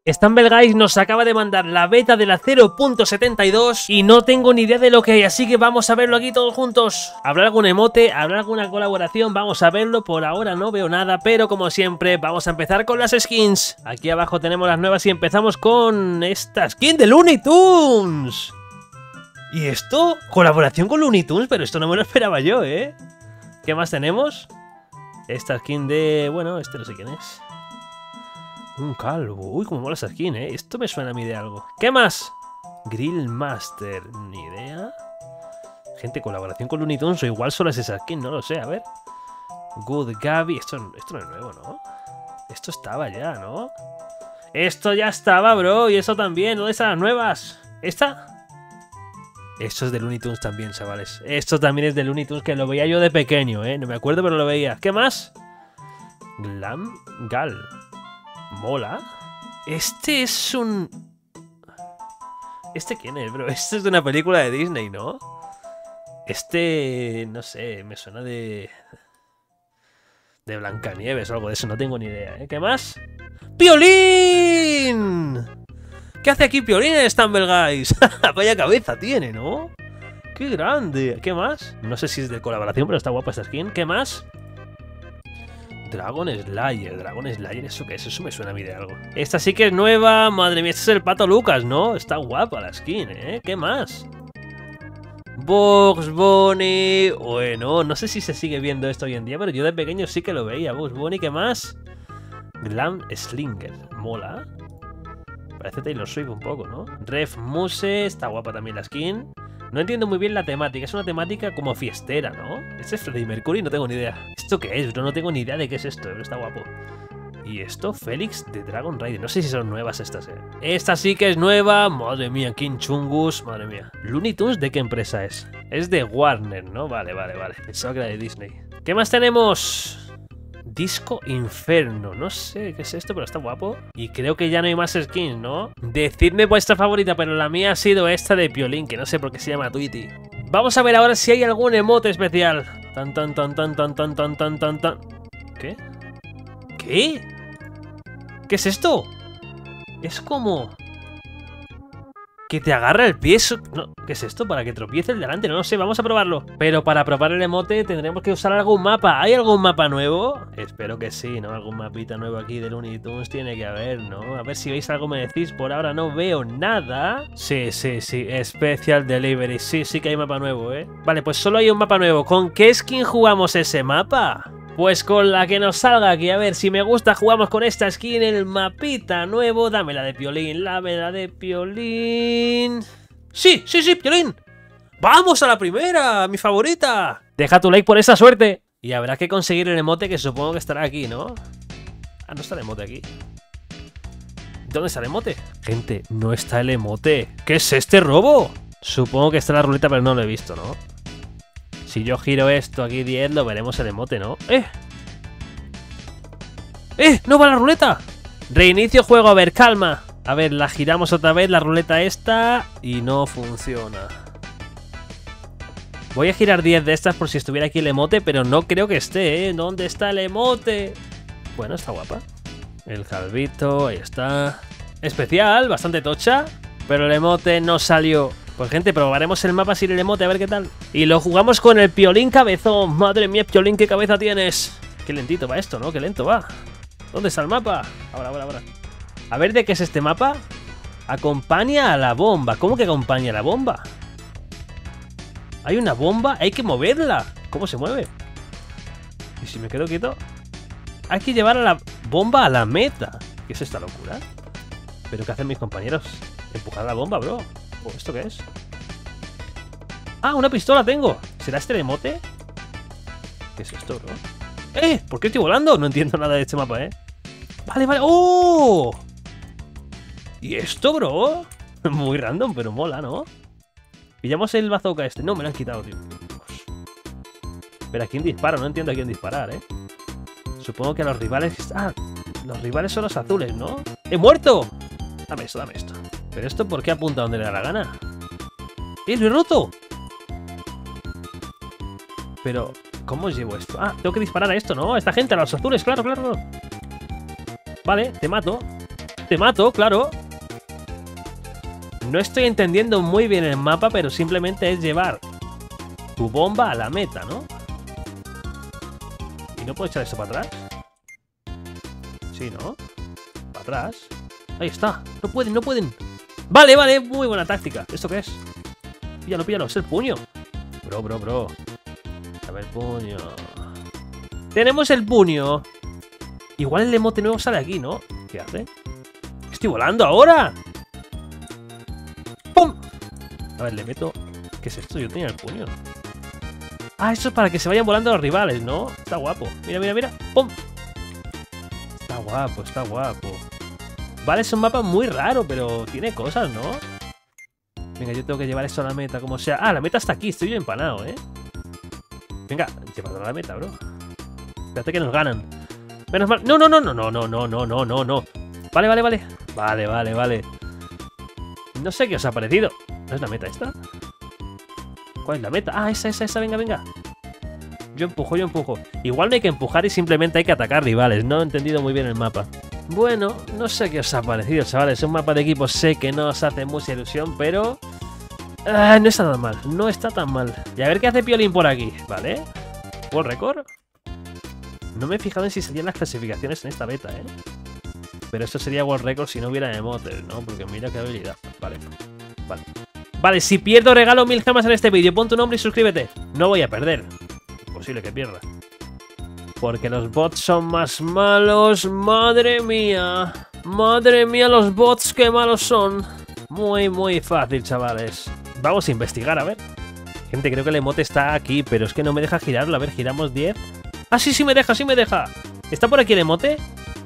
Stumble Guys nos acaba de mandar la beta de la 0.72 y no tengo ni idea de lo que hay, así que vamos a verlo aquí todos juntos. ¿Habrá algún emote? ¿Habrá alguna colaboración? Vamos a verlo. Por ahora no veo nada, pero como siempre vamos a empezar con las skins. Aquí abajo tenemos las nuevas y empezamos con esta skin de Looney Tunes. ¿Y esto? Colaboración con Looney Tunes, pero esto no me lo esperaba yo, ¿eh? ¿Qué más tenemos? Esta skin de... bueno, este no sé quién es. Un calvo. Uy, cómo mola esa skin, ¿eh? Esto me suena a mí de algo. ¿Qué más? Grill Master. Ni idea. Gente, colaboración con Looney Tunes o igual solo es esa skin, no lo sé, a ver. Good Gaby. Esto no es nuevo, ¿no? Esto estaba ya, ¿no? Esto ya estaba, bro. Y eso también. ¿Dónde están las nuevas? ¿Esta? Esto es de Looney Tunes también, chavales. Esto también es de Looney Tunes, que lo veía yo de pequeño, ¿eh? No me acuerdo, pero lo veía. ¿Qué más? Glam Gal. Mola. Este es un... ¿Este quién es, bro? Este es de una película de Disney, ¿no? Este... no sé, me suena de Blancanieves o algo de eso, no tengo ni idea, ¿eh? ¿Qué más? ¡Piolín! ¿Qué hace aquí Piolín en Stumble Guys? Vaya cabeza tiene, ¿no? ¡Qué grande! ¿Qué más? No sé si es de colaboración, pero está guapa esta skin. ¿Qué más? Dragon Slayer. Dragon Slayer, ¿eso qué es? Eso me suena a mí de algo. Esta sí que es nueva. Madre mía, este es el Pato Lucas, ¿no? Está guapa la skin, ¿eh? ¿Qué más? Bugs Bunny. Bueno, no sé si se sigue viendo esto hoy en día, pero yo de pequeño sí que lo veía. Bugs Bunny, ¿qué más? Glam Slinger. Mola. Parece Taylor Swift un poco, ¿no? Ref Muse. Está guapa también la skin. No entiendo muy bien la temática, es una temática como fiestera, ¿no? Este es Freddie Mercury, no tengo ni idea. ¿Esto qué es? No tengo ni idea de qué es esto, pero está guapo. Y esto, Félix de Dragon Rider. No sé si son nuevas estas, ¿eh? Esta sí que es nueva. Madre mía, King Chungus. Madre mía. ¿Looney Tunes de qué empresa es? Es de Warner, ¿no? Vale. Pensaba que era de Disney. ¿Qué más tenemos? Disco Inferno. No sé qué es esto, pero está guapo. Y creo que ya no hay más skins, ¿no? Decidme vuestra favorita, pero la mía ha sido esta de Piolín, que no sé por qué se llama Tweety. Vamos a ver ahora si hay algún emote especial. Tan. ¿Qué? ¿Qué? ¿Qué es esto? Es como... que te agarra el pie. No, ¿qué es esto? Para que tropiece el delante. No lo sé, vamos a probarlo. Pero para probar el emote tendremos que usar algún mapa. ¿Hay algún mapa nuevo? Espero que sí, ¿no? Algún mapita nuevo aquí de Looney Tunes tiene que haber, ¿no? A ver si veis algo, me decís. Por ahora no veo nada. Sí. Special Delivery. Sí que hay mapa nuevo, ¿eh? Vale, pues solo hay un mapa nuevo. ¿Con qué skin jugamos ese mapa? Pues con la que nos salga aquí, a ver, si me gusta jugamos con esta skin, el mapita nuevo. Dame la de Piolín, dame la de Piolín. Sí, Piolín. ¡Vamos a la primera, mi favorita! Deja tu like por esa suerte. Y habrá que conseguir el emote, que supongo que estará aquí, ¿no? Ah, no está el emote aquí. ¿Dónde está el emote? Gente, no está el emote. ¿Qué es este robo? Supongo que está la ruleta, pero no lo he visto, ¿no? Si yo giro esto aquí 10, lo veremos el emote, ¿no? ¡No va la ruleta! Reinicio juego, a ver, calma. A ver, la giramos otra vez, la ruleta esta, y no funciona. Voy a girar 10 de estas por si estuviera aquí el emote, pero no creo que esté, ¿eh? ¿Dónde está el emote? Bueno, está guapa. El calvito, ahí está. Especial, bastante tocha, pero el emote no salió. Pues gente, probaremos el mapa sin el emote, a ver qué tal. Y lo jugamos con el Piolín cabezón. Madre mía, Piolín, qué cabeza tienes. Qué lentito va esto, ¿no? Qué lento va. ¿Dónde está el mapa? Ahora. A ver, ¿de qué es este mapa? Acompaña a la bomba. ¿Cómo que acompaña a la bomba? Hay una bomba, hay que moverla. ¿Cómo se mueve? ¿Y si me quedo quieto? Hay que llevar a la bomba a la meta. ¿Qué es esta locura? ¿Pero qué hacen mis compañeros? Empujar la bomba, bro. ¿Esto qué es? ¡Ah, una pistola tengo! ¿Será este el emote? ¿Qué es esto, bro? ¿Por qué estoy volando? No entiendo nada de este mapa, ¿eh? Vale. ¡Oh! ¿Y esto, bro? Muy random, pero mola, ¿no? Pillamos el bazooka este. No, me lo han quitado, tío. Pero ¿a quién dispara? No entiendo a quién disparar, ¿eh? Supongo que a los rivales... Ah, los rivales son los azules, ¿no? ¡He muerto! Dame esto. ¿Pero esto por qué apunta donde le da la gana? ¡Lo he roto! Pero, ¿cómo llevo esto? Ah, tengo que disparar a esto, ¿no? A esta gente, a los azules, claro. Vale, te mato. Te mato, claro. No estoy entendiendo muy bien el mapa, pero simplemente es llevar tu bomba a la meta, ¿no? ¿Y no puedo echar esto para atrás? Sí, ¿no? Para atrás. Ahí está. No pueden, no pueden. Vale, vale. Muy buena táctica. ¿Esto qué es? Píllalo, píllalo. Es el puño. Bro. A ver, puño. Tenemos el puño. Igual el emote nuevo sale aquí, ¿no? ¿Qué hace? ¡Estoy volando ahora! ¡Pum! A ver, le meto... ¿Qué es esto? Yo tenía el puño. Ah, eso es para que se vayan volando los rivales, ¿no? Está guapo. Mira, mira, mira. ¡Pum! Está guapo, está guapo. Vale, es un mapa muy raro, pero tiene cosas, ¿no? Venga, yo tengo que llevar esto a la meta, como sea. Ah, la meta está aquí. Estoy yo empanado, ¿eh? Venga, llévalo a la meta, bro. Espérate que nos ganan. Menos mal. No. Vale. No sé qué os ha parecido. ¿No es la meta esta? ¿Cuál es la meta? Ah, esa, venga. Yo empujo. Igual no hay que empujar y simplemente hay que atacar rivales. No he entendido muy bien el mapa. Bueno, no sé qué os ha parecido, chavales. Es un mapa de equipo, sé que no os hace mucha ilusión, pero... no está tan mal, no está tan mal. Y a ver qué hace Piolín por aquí, ¿vale? ¿World Record? No me he fijado en si salían las clasificaciones en esta beta, ¿eh? Pero eso sería World Record si no hubiera emotes, ¿no? Porque mira qué habilidad. Vale, si pierdo regalo 1000 gemas en este vídeo. Pon tu nombre y suscríbete. No voy a perder. Imposible que pierda. Porque los bots son más malos. Madre mía. Madre mía, los bots qué malos son. Muy fácil, chavales. Vamos a investigar, a ver. Gente, creo que el emote está aquí, pero es que no me deja girarlo. A ver, giramos 10. Ah, sí me deja. ¿Está por aquí el emote?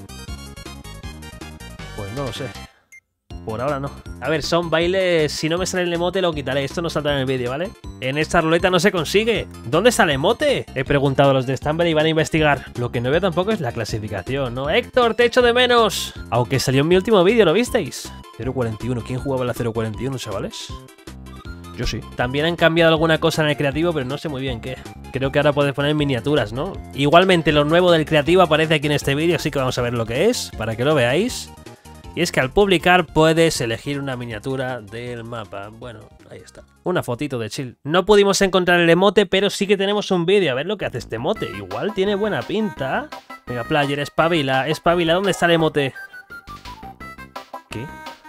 Pues no lo sé. Por ahora no. A ver, son bailes. Si no me sale el emote lo quitaré. Esto no saldrá en el vídeo, ¿vale? En esta ruleta no se consigue. ¿Dónde está el emote? He preguntado a los de Stumble y van a investigar. Lo que no veo tampoco es la clasificación, ¿no? Héctor, te echo de menos. Aunque salió en mi último vídeo, ¿lo visteis? 0.41. ¿Quién jugaba la 0.41, chavales? Yo sí. También han cambiado alguna cosa en el creativo, pero no sé muy bien qué. Creo que ahora puedes poner miniaturas, ¿no? Igualmente lo nuevo del creativo aparece aquí en este vídeo, así que vamos a ver lo que es, para que lo veáis. Y es que al publicar puedes elegir una miniatura del mapa. Bueno, ahí está. Una fotito de chill. No pudimos encontrar el emote, pero sí que tenemos un vídeo. A ver lo que hace este emote. Igual tiene buena pinta. Venga, player, espabila. ¿Dónde está el emote? ¿Qué?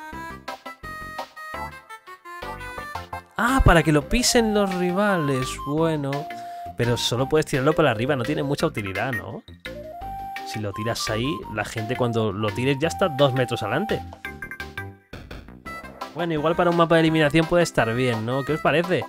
Ah, para que lo pisen los rivales. Bueno. Pero solo puedes tirarlo para arriba. No tiene mucha utilidad, ¿no? Si lo tiras ahí, la gente cuando lo tires ya está 2 metros adelante. Bueno, igual para un mapa de eliminación puede estar bien, ¿no? ¿Qué os parece?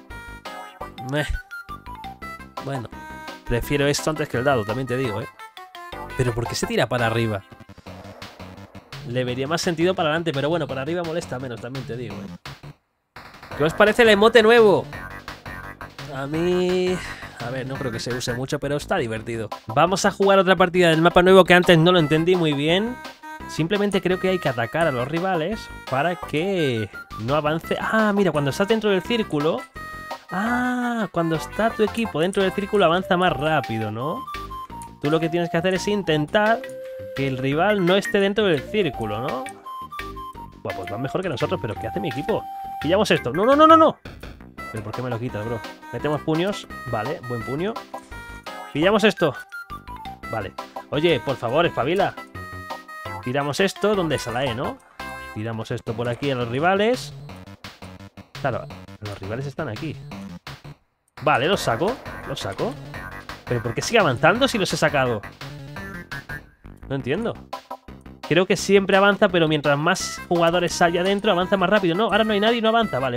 Bueno, prefiero esto antes que el dado, también te digo, ¿eh? Pero ¿por qué se tira para arriba? Le vería más sentido para adelante, pero bueno, para arriba molesta menos, también te digo, ¿eh? ¿Qué os parece el emote nuevo? A mí... A ver, no creo que se use mucho, pero está divertido. Vamos a jugar otra partida del mapa nuevo que antes no lo entendí muy bien. Simplemente creo que hay que atacar a los rivales para que no avance. Ah, mira, cuando estás dentro del círculo... Ah, cuando está tu equipo dentro del círculo avanza más rápido, ¿no? Tú lo que tienes que hacer es intentar que el rival no esté dentro del círculo, ¿no? Buah, pues va mejor que nosotros, pero ¿qué hace mi equipo? Pillamos esto. ¡No! ¿Pero por qué me lo quitas, bro? Metemos puños. Vale, buen puño. Pillamos esto. Vale. Oye, por favor, espabila. Tiramos esto. ¿Dónde está la E, no? Tiramos esto por aquí a los rivales. Claro, los rivales están aquí. Vale, los saco. ¿Pero por qué sigue avanzando si los he sacado? No entiendo. Creo que siempre avanza, pero mientras más jugadores haya dentro, avanza más rápido. No, ahora no hay nadie y no avanza. Vale.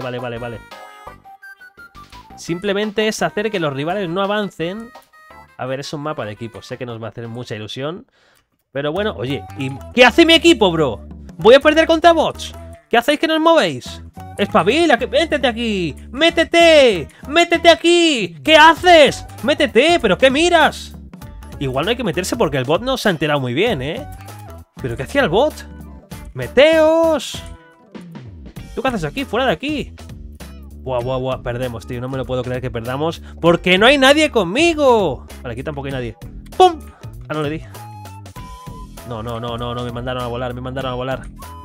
Simplemente es hacer que los rivales no avancen. A ver, es un mapa de equipo. Sé que nos va a hacer mucha ilusión. Pero bueno, oye, ¿y qué hace mi equipo, bro? Voy a perder contra bots. ¿Qué hacéis que no os movéis? ¡Espabila! ¡Métete aquí! ¡Métete! ¡Métete aquí! ¿Qué haces? ¡Métete! ¿Pero qué miras? Igual no hay que meterse porque el bot no se ha enterado muy bien, ¿eh? ¿Pero qué hacía el bot? ¡Meteos! ¿Tú qué haces aquí? ¡Fuera de aquí! Buah, perdemos, tío. No me lo puedo creer que perdamos. ¡Porque no hay nadie conmigo! Vale, aquí tampoco hay nadie. ¡Pum! Ah, no le di. No, me mandaron a volar,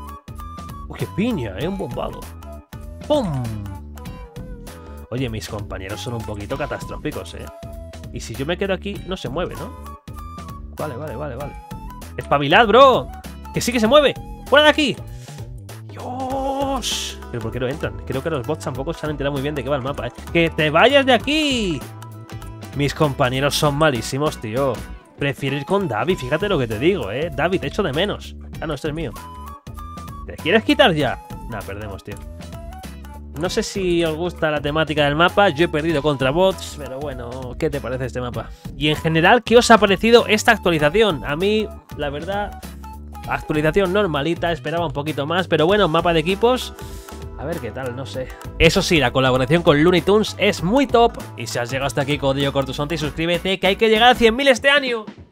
Uy, qué piña, un bombado. ¡Pum! Oye, mis compañeros son un poquito catastróficos, Y si yo me quedo aquí, no se mueve, ¿no? Vale. ¡Espabilad, bro! ¡Que sí que se mueve! ¡Fuera de aquí! ¡Dios! ¿Pero por qué no entran? Creo que los bots tampoco se han enterado muy bien de qué va el mapa, ¡Que te vayas de aquí! Mis compañeros son malísimos, tío. Prefiero ir con David, fíjate lo que te digo, David, te echo de menos. Ah, no, este es mío. ¿Te quieres quitar ya? Nah, perdemos, tío. No sé si os gusta la temática del mapa. Yo he perdido contra bots, pero bueno, ¿qué te parece este mapa? Y en general, ¿qué os ha parecido esta actualización? A mí, la verdad, actualización normalita, esperaba un poquito más, pero bueno, mapa de equipos... A ver qué tal, no sé. Eso sí, la colaboración con Looney Tunes es muy top. Y si has llegado hasta aquí, código Cortusonte y suscríbete, que hay que llegar a 100.000 este año.